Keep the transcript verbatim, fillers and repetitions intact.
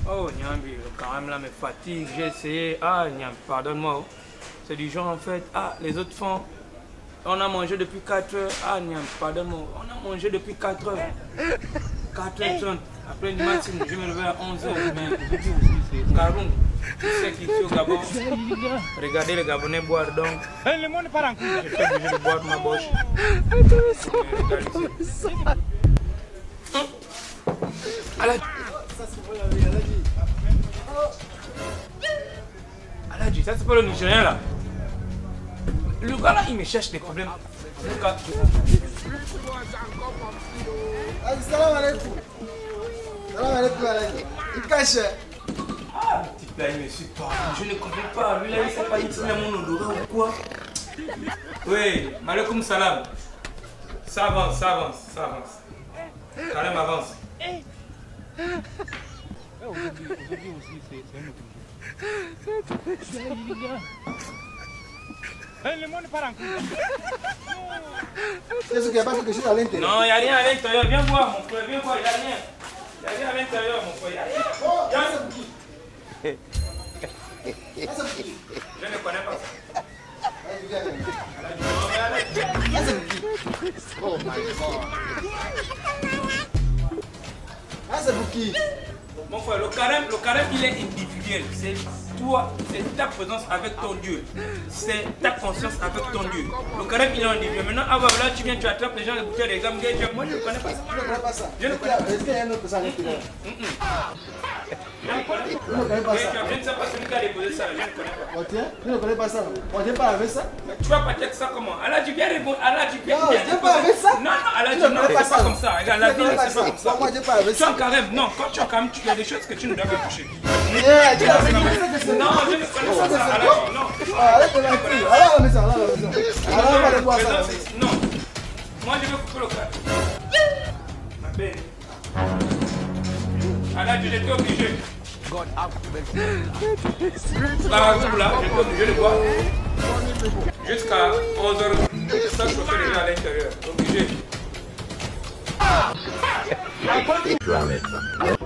Oh, Nyambi, quand même là me fatigue, j'ai essayé. Ah, Nyambi, pardonne-moi. C'est du genre en fait, ah, les autres font. On a mangé depuis quatre heures. Ah, Nyambi, pardonne-moi. On a mangé depuis quatre heures. quatre heures trente. Après le matin, je me levais à onze heures. Mais Karoun, tu sais qu'ici au Gabon, regardez les Gabonais boire donc. Le monde part en couille. Je suis obligé de boire ma bouche. Aladji. Aladji, ça c'est pas le Nigérien là. Le gars là, il me cherche des problèmes. Le gars. Salam alaikum. Salam alaikum Aladji. Il cache. Ah, le type là, il me suit pas. Je ne comprends pas. Lui là, il sait pas utiliser mon odorat ou quoi. Oui, malekoum salam. Ça avance, ça avance, ça avance. Carême avance. Aujourd'hui aussi, c'est un autre. Le monde part en couille. Est-ce qu'il n'y a pas quelque chose à l'intérieur? Non, il n'y a rien à l'intérieur. Viens voir, mon frère, viens voir, il n'y a rien. Il n'y a rien à l'intérieur, mon frère. Il n'y a rien. Oh, là, c'est pour qui? Là, c'est pour qui? Je ne connais pas ça. Allez, viens, viens. Là, c'est pour qui? Oh my God. Là, c'est pour qui? mon frère, le carême, le carême, il est individuel. C'est toi, c'est ta présence avec ton Dieu. C'est ta conscience avec ton Dieu. Le carême, il est individuel. Maintenant, avant là, tu viens, tu attrapes les gens, les bouteilles, les gammes, moi je ne connais pas ça. Tu ne connais pas ça? Je ne connais pas ça. Est-ce qu'il y a un autre personne à l'intérieur? Je ne connais pas ça. Je ne sais pas celui qui a déposé ça, je ne connais pas. Oh, tiens, tu ne connais pas ça? On ne pas avec ça? Tu vas partir avec ça comment? Allah, tu viens répondre. Allah, tu viens. Non, tu n'es pas avec ça? Non, non, Allah, tu ne pas ça comme ça. Regarde, la vie, c'est pas comme ça. Moi, je n'ai pas avec ça. Tu es en carême. Non, quand tu es en carême, il y a des choses que tu ne dois pas toucher. Yeah, tu as fait que c'est. Non, je ne connais pas ça. Allah, non. Arrête de mentir. Allah, la maison, Allah, la maison. Allah, on va aller voir ça. Non. Moi, je veux couper le cadre. Ma belle. Allah, tu étais obligé. Là, là, j'étais obligé de boire. Jusqu'à onze heures. Ça, je chauffer déjà à l'intérieur. Obligé.